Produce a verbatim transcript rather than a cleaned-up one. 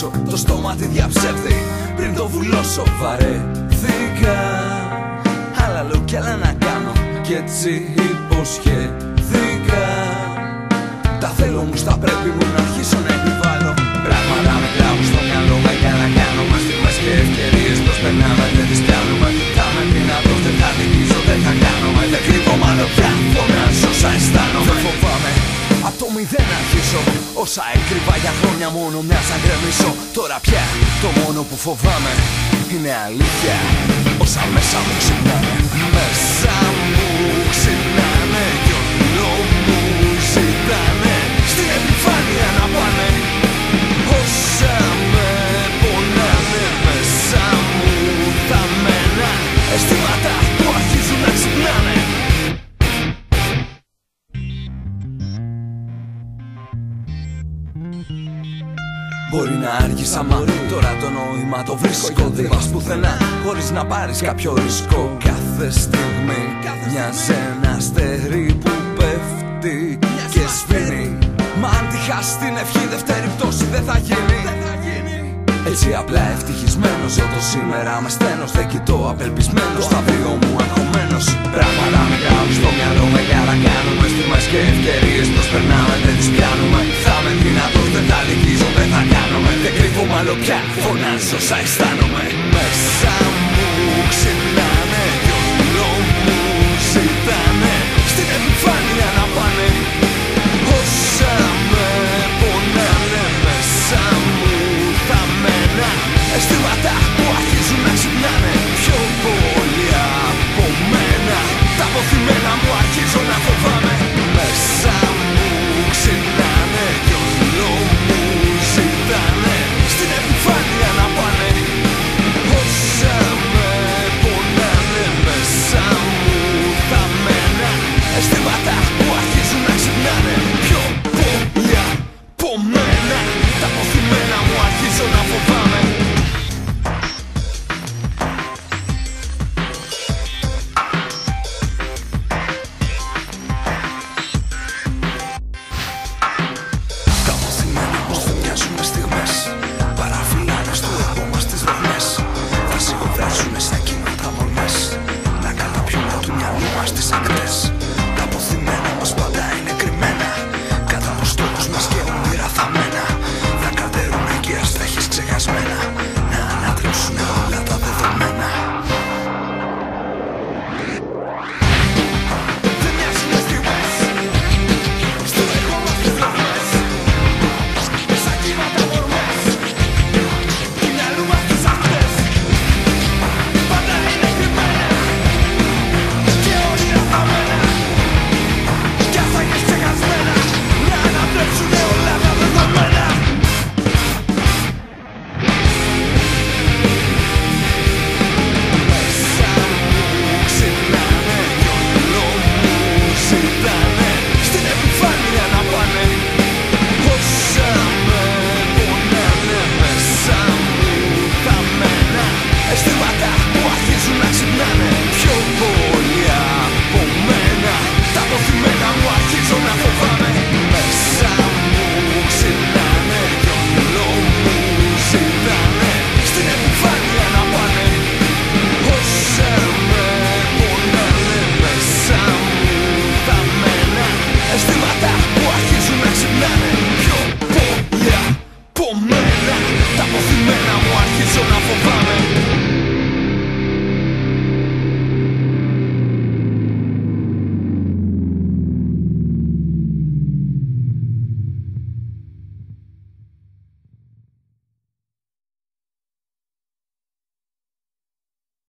ανοίξω το στόμα τη διαψεύδει πριν το βουλώσω. Βαρέθηκα, άλλα λέω κι άλλα να κάνω κι έτσι υποσχέθηκα. Τα θέλω μου στα πρέπει μου να αρχίσω να επιβάλλω. Πράγματα με τράβουν στο μυαλό με για να κάνω μας στιγμές και ευκαιρίες προσπερνάμε, δεν τις πιάνουμε. Θα με δυνατός, δεν θα νικήσω, δεν θα κάνουμε. Δεν κρύβω μάλλον πια, φωνάζω όσα αισθάνομαι. Δεν φοβάμαι, απ' το μηδέν αρχίσω. Όσα έκρυβα για χρόνια μόνο μιας να γκρεμίσω. Τώρα πια το μόνο που φοβάμαι είναι αλήθεια. Όσα μέσα μου ξυπνάνε, μέσα μου ξυπνάνε κι όλο μου ζητάνε στην επιφάνεια να πάνε. Όσα με πονάνε μέσα μου θαμμένα αισθήματα που αρχίζουν να ξυπνάνε. Μπορεί να άργησα μα τώρα το νόημα το βρίσκω. Δεν πας πουθενά χωρίς να πάρεις κάποιο ρίσκο. Κάθε στιγμή μοιάζει ένα αστέρι που πέφτει και σβήνει. Μα αν τη χάσει την ευχή δεύτερη πτώση δεν θα γίνει. Έτσι απλά ευτυχισμένος ζω το σήμερα με στένος. Δεν κοιτώ απελπισμένος στα αύριο μου αγχωμένος. Πράγματα με κάνουν στο μυαλό με για να κάνουμε στιγμές και ευκαιρίες προσπερνάμε, δεν τις πιάνουμε. Θα είμαι δυνατός, δεν θα λυγίζω, δεν θα κάνουμε. Δεν κρύβω μάλλον πια, φωνάζω όσα αισθάνομαι. Μέσα μου ξυπνάνε κι όλο μου ζητάνε στην επιφάνεια να πάνε. Όσα με πονάνε μέσα μου θαμμένα αισθήματα